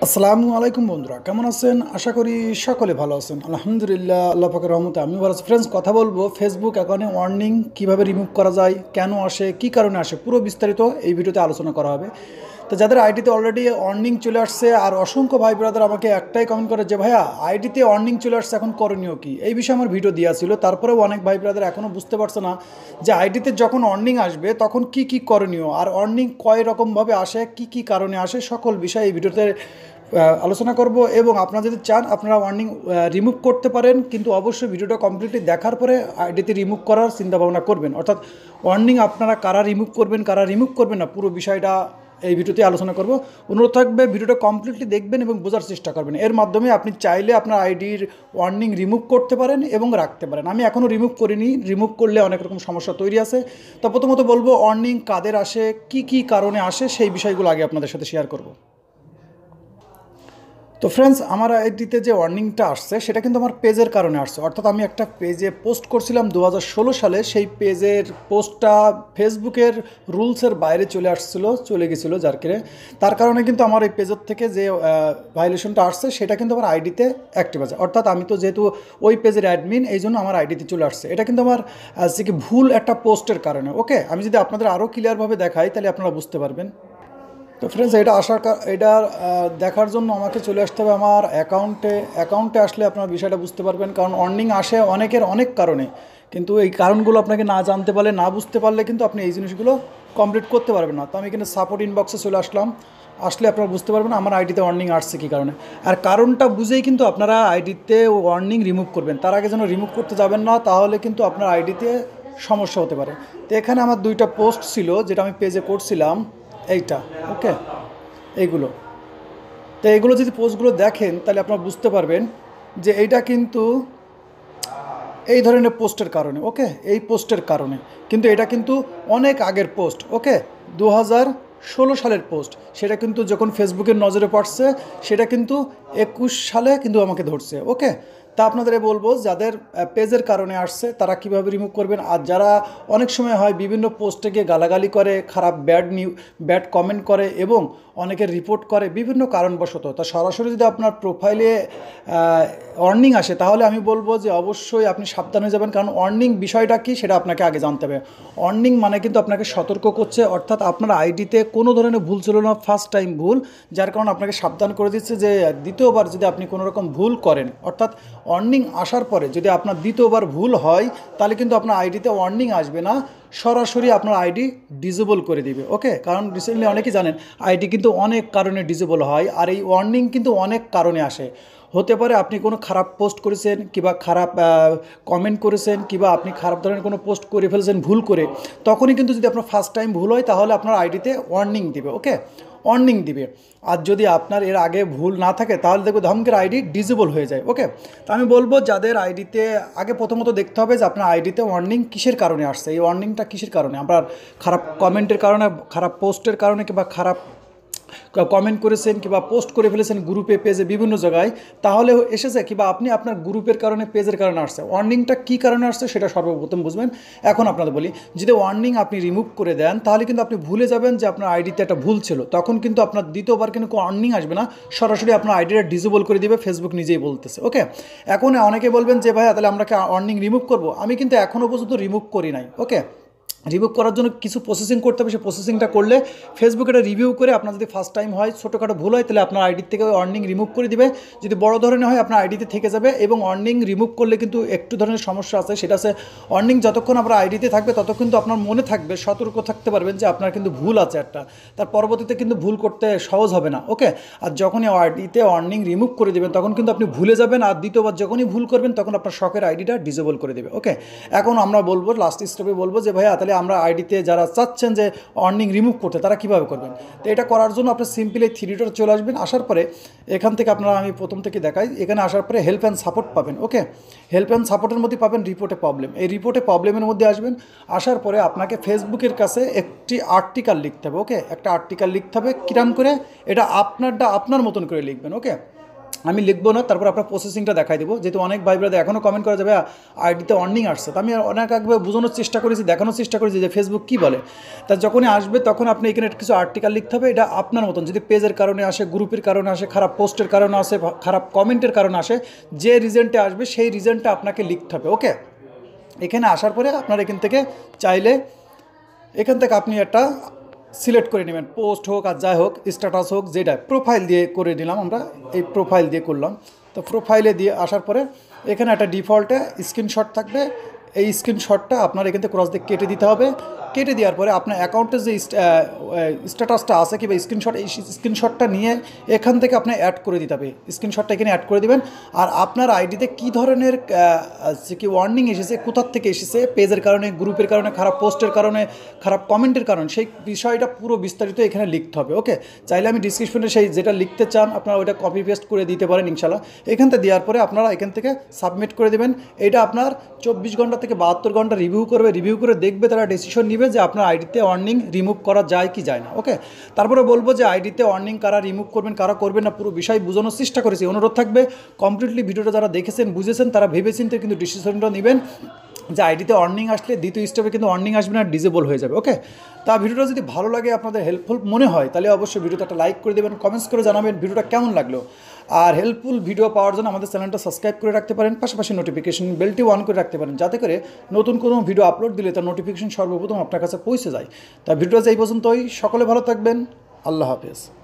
আসসালামু আলাইকুম বন্ধুরা, কেমন আছেন? আশা করি সকলে ভালো আছেন। আলহামদুলিল্লাহ, আল্লাহ পাকের রহমতে আমি ভালো আছি। ফ্রেন্ডস, কথা বলবো ফেসবুক অ্যাকাউন্টে ওয়ার্নিং কিভাবে রিমুভ করা যায়, কেন আসে, কী কারণে আসে, পুরো বিস্তারিত এই ভিডিওতে আলোচনা করা হবে। তো যাদের আইডিতে অলরেডি ওয়ার্নিং চলে আসছে, আর অসংখ্য ভাই ব্রাদার আমাকে একটাই কমেন্ট করে যে ভাইয়া আইডিতে ওয়ার্নিং চলে আসছে, এখন করণীয় কী, এই বিষয়ে আমার ভিডিও দেওয়া ছিল। তারপরেও অনেক ভাই ব্রাদার এখনও বুঝতে পারছে না যে আইডিতে যখন ওয়ার্নিং আসবে তখন কি কি করণীয়, আর ওয়ার্নিং কয় রকমভাবে আসে, কি কি কারণে আসে, সকল বিষয় এই ভিডিওতে আলোচনা করব। এবং আপনারা যদি চান আপনারা ওয়ার্নিং রিমুভ করতে পারেন, কিন্তু অবশ্যই ভিডিওটা কমপ্লিটলি দেখার পরে আইডিতে রিমুভ করার চিন্তা ভাবনা করবেন। অর্থাৎ ওয়ার্নিং আপনারা কারা রিমুভ করবেন, কারা রিমুভ করবেন না, পুরো বিষয়টা এই ভিডিওতে আলোচনা করব। অনুরোধ থাকবে ভিডিওটা কমপ্লিটলি দেখবেন এবং বোঝার চেষ্টা করবেন। এর মাধ্যমে আপনি চাইলে আপনার আইডির ওয়ার্নিং রিমুভ করতে পারেন এবং রাখতে পারেন। আমি এখনও রিমুভ করিনি, রিমুভ করলে অনেক রকম সমস্যা তৈরি আছে। তো প্রথমত বলবো ওয়ার্নিং কাদের আসে, কি কি কারণে আসে, সেই বিষয়গুলো আগে আপনাদের সাথে শেয়ার করব। তো ফ্রেন্ডস, আমার আইডিতে যে ওয়ার্নিংটা আসছে সেটা কিন্তু আমার পেজের কারণে আসছে। অর্থাৎ আমি একটা পেজে পোস্ট করছিলাম 2016 সালে, সেই পেজের পোস্টটা ফেসবুকের রুলসের বাইরে চলে গেছিলো, যার কারণে তার কারণে কিন্তু আমার এই পেজের থেকে যে ভায়োলেশনটা আসছে সেটা কিন্তু আমার আইডিতে অ্যাক্টিভ আছে। অর্থাৎ আমি তো যেহেতু ওই পেজের অ্যাডমিন, এই জন্য আমার আইডিতে চলে আসছে। এটা কিন্তু আমার যে কি ভুল একটা পোস্টের কারণে। ওকে, আমি যদি আপনাদের আরও ক্লিয়ারভাবে দেখাই তাহলে আপনারা বুঝতে পারবেন। তো ফ্রেন্ডস, এটা দেখার জন্য আমাকে চলে আসতে হবে আমার অ্যাকাউন্টে আসলে আপনারা বিষয়টা বুঝতে পারবেন। কারণ ওয়ার্নিং আসে অনেকের অনেক কারণে, কিন্তু এই কারণগুলো আপনাকে না জানতে পারলে, না বুঝতে পারলে কিন্তু আপনি এই জিনিসগুলো কমপ্লিট করতে পারবেন না। তো আমি এখানে সাপোর্ট ইনবক্সে চলে আসলাম। আসলে আপনারা বুঝতে পারবেন আমার আইডিতে ওয়ার্নিং আসছে কী কারণে। আর কারণটা বুঝেই কিন্তু আপনারা আইডিতে ওয়ার্নিং রিমুভ করবেন। তার আগে যেন রিমুভ করতে যাবেন না, তাহলে কিন্তু আপনার আইডিতে সমস্যা হতে পারে। তো এখানে আমার দুইটা পোস্ট ছিল যেটা আমি পেজে করছিলাম, এইটা। ওকে, এইগুলো। তো এইগুলো যদি পোস্টগুলো দেখেন তাহলে আপনারা বুঝতে পারবেন যে এইটা কিন্তু এই ধরনের পোস্টের কারণে। ওকে, এই পোস্টের কারণে, কিন্তু এটা কিন্তু অনেক আগের পোস্ট। ওকে, 2016 সালের পোস্ট। সেটা কিন্তু যখন ফেসবুকের নজরে পড়ছে সেটা কিন্তু 21 সালে কিন্তু আমাকে ধরছে। ওকে, তা আপনাদের বলবো যাদের পেজের কারণে আসছে তারা কিভাবে রিমুভ করবেন। আর যারা অনেক সময় হয় বিভিন্ন পোস্টে গিয়ে গালাগালি করে, খারাপ ব্যাড কমেন্ট করে এবং অনেকে রিপোর্ট করে বিভিন্ন কারণবশত, তা সরাসরি যদি আপনার প্রোফাইলে ওয়ার্নিং আসে তাহলে আমি বলবো যে অবশ্যই আপনি সাবধান হয়ে যাবেন। কারণ ওয়ার্নিং বিষয়টা কি সেটা আপনাকে আগে জানতে হবে। ওয়ার্নিং মানে কিন্তু আপনাকে সতর্ক করছে, অর্থাৎ আপনার আইডিতে কোনো ধরনের ভুল ছিল না, ফার্স্ট টাইম ভুল, যার কারণে আপনাকে সাবধান করে দিচ্ছে যে দ্বিতীয়বার যদি আপনি কোনো রকম ভুল করেন, অর্থাৎ ওয়ার্নিং আসার পরে যদি আপনার দ্বিতীয়বার ভুল হয় তাহলে কিন্তু আপনার আইডিতে ওয়ার্নিং আসবে না, সরাসরি আপনার আইডি ডিজেবল করে দিবে। ওকে, কারণ রিসেন্টলি অনেকেই জানেন আইডি কিন্তু অনেক কারণে ডিজেবল হয়, আর এই ওয়ার্নিং কিন্তু অনেক কারণে আসে। হতে পারে আপনি কোনো খারাপ পোস্ট করেছেন, কিংবা খারাপ কমেন্ট করেছেন, কিংবা আপনি খারাপ ধরনের কোনো পোস্ট করে ফেলেছেন ভুল করে, তখনই কিন্তু যদি আপনার ফার্স্ট টাইম ভুল হয় তাহলে আপনার আইডিতে ওয়ার্নিং দিবে। ওকে, ওয়ার্নিং দিবে। আর যদি আপনার এর আগে ভুল না থাকে তাহলে দেখবে ধমকের আইডি ডিজেবল হয়ে যায়। ওকে, তো আমি বলবো যাদের আইডিতে আগে প্রথমত দেখতে হবে যে আপনার আইডিতে ওয়ার্নিং কিসের কারণে আসছে, এই ওয়ার্নিংটা কিসের কারণে। আপনার খারাপ কমেন্টের কারণে, খারাপ পোস্টের কারণে, কিংবা খারাপ কমেন্ট করেছেন কিংবা পোস্ট করে ফেলেছেন গ্রুপে, পেজে, বিভিন্ন জায়গায়, তাহলে এসেছে, কিংবা আপনি আপনার গ্রুপের কারণে, পেজের কারণে আসছে। ওয়ার্নিংটা কী কারণে আসছে সেটা সর্বপ্রথম বুঝবেন। এখন আপনাদের বলি, যদি ওয়ার্নিং আপনি রিমুভ করে দেন তাহলে কিন্তু আপনি ভুলে যাবেন যে আপনার আইডিতে একটা ভুল ছিল, তখন কিন্তু আপনার দ্বিতীয়বার কিন্তু ওয়ার্নিং আসবে না, সরাসরি আপনার আইডিটা ডিসেবল করে দিবে, ফেসবুক নিজেই বলতেছে। ওকে, এখন অনেকে বলবেন যে ভাইয়া তাহলে আমরা কি ওয়ার্নিং রিমুভ করবো? আমি কিন্তু এখনও পর্যন্ত রিমুভ করি নাই। ওকে, রিমুভ করার জন্য কিছু প্রসেসিং করতে হবে, সেই প্রসেসিংটা করলে ফেসবুক এটা রিভিউ করে আপনার যদি ফার্স্ট টাইম হয়, ছোটোখাটো ভুল হয়, তাহলে আপনার আইডি থেকে ওয়ার্নিং রিমুভ করে দিবে। যদি বড় ধরনের হয় আপনার আইডিতে থেকে যাবে। এবং ওয়ার্নিং রিমুভ করলে কিন্তু একটু ধরনের সমস্যা আছে, সেটা আছে ওয়ার্নিং যতক্ষণ আপনার আইডিতে থাকবে ততক্ষণ কিন্তু আপনার মনে থাকবে, সতর্ক থাকতে পারবেন যে আপনার কিন্তু ভুল আছে একটা, তার পরবর্তীতে কিন্তু ভুল করতে সহজ হবে না। ওকে, আর যখনই আইডিতে ওয়ার্নিং রিমুভ করে দেবেন তখন কিন্তু আপনি ভুলে যাবেন, আর দ্বিতীয়বার যখনই ভুল করবেন তখন আপনার শখের আইডিটা ডিসেবল করে দেবে। ওকে, এখন আমরা বলবো, লাস্ট স্টেপে বলবো যে ভাইয়া তাহলে আমরা আইডিতে যারা চাচ্ছেন যে ওয়ার্নিং রিমুভ করতে তারা কীভাবে করবেন। তো এটা করার জন্য আপনি সিম্পলি থ্রি ডটে চলে আসবেন। আসার পরে এখান থেকে আপনারা, আমি প্রথম থেকে দেখাই, এখানে আসার পরে হেল্প অ্যান্ড সাপোর্ট পাবেন। ওকে, হেল্প অ্যান্ড সাপোর্টের মধ্যে পাবেন রিপোর্টে প্রবলেম। এই রিপোর্টে প্রবলেমের মধ্যে আসবেন। আসার পরে আপনাকে ফেসবুকের কাছে একটি আর্টিকেল লিখতে হবে। ওকে, একটা আর্টিকেল লিখতে হবে, কিরাম করে, এটা আপনারটা আপনার মতন করে লিখবেন। ওকে, আমি লিখবো না, তারপর আপনার প্রসেসিংটা দেখাই দেবো। যেহেতু অনেক ভাই ব্রাদার এখনও কমেন্ট করা যাবে আইডিতে অর্নিং আসছে, তো আমি অনেক একবার বোঝানোর চেষ্টা করেছি, দেখানোর চেষ্টা করেছি যে ফেসবুক কী বলে। তা যখনই আসবে তখন আপনি এখানে কিছু আর্টিকেল লিখতে হবে, এটা আপনার মতন, যদি পেজের কারণে আসে, গ্রুপের কারণে আসে, খারাপ পোস্টের কারণে আসে, খারাপ কমেন্টের কারণে আসে, যে রিজনটা আসবে সেই রিজনটা আপনাকে লিখতে হবে। ওকে, এখানে আসার পরে আপনার এখান থেকে চাইলে এখান থেকে আপনি একটা সিলেক্ট করে নেবেন, পোস্ট হোক আর যাই হোক, স্ট্যাটাস হোক, যেটা প্রোফাইল দিয়ে করে নিলাম আমরা, এই প্রোফাইল দিয়ে করলাম। তো প্রোফাইলে দিয়ে আসার পরে এখানে একটা ডিফল্টে স্ক্রিনশট থাকবে, এই স্ক্রিনশটটা আপনার এখান থেকে ক্রস দিয়ে কেটে দিতে হবে। কেটে দেওয়ার পরে আপনার অ্যাকাউন্টের যে স্ট্যাটাসটা আছে কিংবা স্ক্রিনশট, এই স্ক্রিনশটটা নিয়ে এখান থেকে আপনি অ্যাড করে দিতে হবে। স্ক্রিনশটটা এখানে অ্যাড করে দেবেন। আর আপনার আইডিতে কী ধরনের কি ওয়ার্নিং এসেছে, কোথার থেকে এসেছে, পেজের কারণে, গ্রুপের কারণে, খারাপ পোস্টের কারণে, খারাপ কমেন্টের কারণে, সেই বিষয়টা পুরো বিস্তারিত এখানে লিখতে হবে। ওকে, চাইলে আমি ডিসক্রিপশনে সেই যেটা লিখতে চান আপনারা ওইটা কপি পেস্ট করে দিতে পারেন ইনশাল্লাহ। এখান থেকে দেওয়ার পরে আপনারা এখান থেকে সাবমিট করে দেবেন। এটা আপনার 24 ঘন্টা থেকে 72 ঘন্টা রিভিউ করবে, রিভিউ করে দেখবে, তারা ডিসিশন নেবে যে আপনার আইডিতে অর্নিং রিমুভ করা যায় কি যায় না। ওকে, তারপরে বলবো যে আইডিতে অর্নিং কারা রিমুভ করবেন, কারা করবেন না, পুরো বিষয় বোঝানোর চেষ্টা করেছি। অনুরোধ থাকবে কমপ্লিটলি ভিডিওটা যারা দেখেছেন, বুঝেছেন, তারা ভেবেচিন্তে কিন্তু ডিসিশনটা নেবেন যে আইডিতে অর্নিং আসলে দ্বিতীয় স্টেপে কিন্তু অর্নিং আসবে না, ডিজেবল হয়ে যাবে। ওকে, তা ভিডিওটা যদি ভালো লাগে, আপনাদের হেল্পফুল মনে হয়, তাহলে অবশ্যই ভিডিওটা একটা লাইক করে দেবেন, কমেন্টস করে জানাবেন ভিডিওটা কেমন লাগলো। আর হেল্পফুল ভিডিও পাওয়ার জন্য আমাদের চ্যানেলটা সাবস্ক্রাইব করে রাখতে পারেন, পাশাপাশি নোটিফিকেশন বেলটি অন করে রাখতে পারেন, যাতে করে নতুন কোনো ভিডিও আপলোড দিলে তার নোটিফিকেশন সর্বপ্রথম আপনার কাছে পৌঁছে যায়। তা ভিডিওটা এই পর্যন্তই, সকলে ভালো থাকবেন, আল্লাহ হাফেজ।